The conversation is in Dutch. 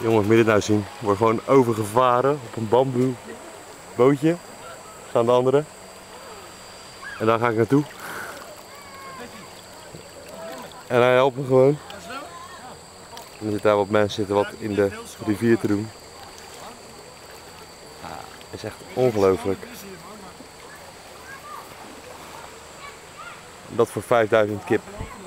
Jongens, moet je dit nou zien? Ik word gewoon overgevaren op een bamboe bootje. Staan de anderen. En daar ga ik naartoe. En hij helpt me gewoon. En er zitten daar wat mensen wat in de rivier te doen. Ja, het is echt ongelooflijk. Dat voor 5000 kip.